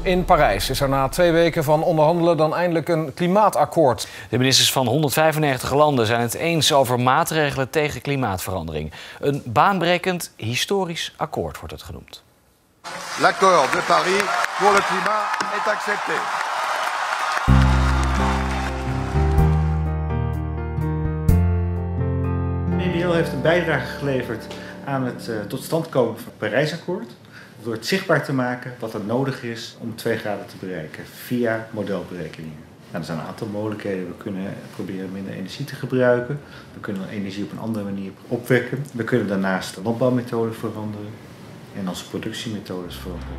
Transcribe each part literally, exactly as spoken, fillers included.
In Parijs is er na twee weken van onderhandelen dan eindelijk een klimaatakkoord. De ministers van honderdvijfennegentig landen zijn het eens over maatregelen tegen klimaatverandering. Een baanbrekend historisch akkoord wordt het genoemd. L'accord de Paris pour le climat est accepté. V W L heeft een bijdrage geleverd aan het uh, tot stand komen van het Parijsakkoord. Door het zichtbaar te maken wat er nodig is om twee graden te bereiken via modelberekeningen. Nou, er zijn een aantal mogelijkheden. We kunnen proberen minder energie te gebruiken. We kunnen energie op een andere manier opwekken. We kunnen daarnaast de landbouwmethoden veranderen en onze productiemethodes veranderen.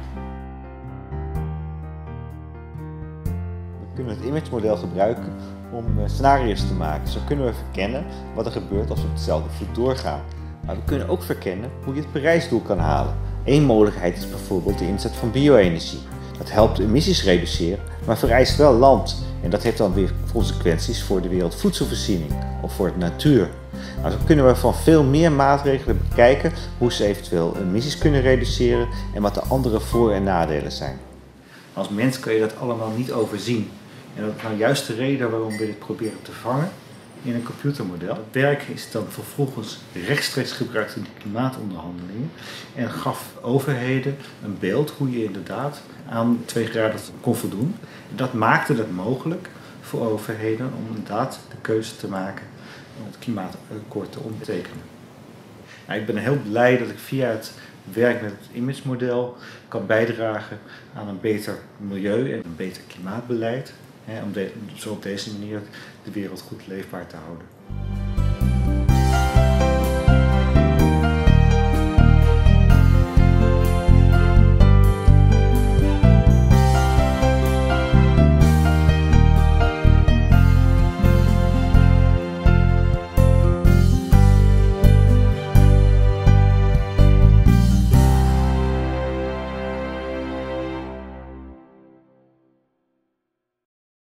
We kunnen het imagemodel gebruiken om scenario's te maken. Zo kunnen we verkennen wat er gebeurt als we op hetzelfde vloed doorgaan. Maar we kunnen ook verkennen hoe je het Parijsdoel kan halen. Eén mogelijkheid is bijvoorbeeld de inzet van bio-energie. Dat helpt emissies reduceren, maar vereist wel land. En dat heeft dan weer consequenties voor de wereldvoedselvoorziening of voor de natuur. Nou, zo kunnen we van veel meer maatregelen bekijken hoe ze eventueel emissies kunnen reduceren en wat de andere voor- en nadelen zijn. Als mens kun je dat allemaal niet overzien. En dat is nou juist de reden waarom we dit proberen te vangen in een computermodel. Het werk is dan vervolgens rechtstreeks gebruikt in de klimaatonderhandelingen en gaf overheden een beeld hoe je inderdaad aan twee graden kon voldoen. Dat maakte het mogelijk voor overheden om inderdaad de keuze te maken om het klimaatakkoord te ondertekenen. Nou, ik ben heel blij dat ik via het werk met het imagemodel kan bijdragen aan een beter milieu en een beter klimaatbeleid. Hè, om de, zo op deze manier de wereld goed leefbaar te houden.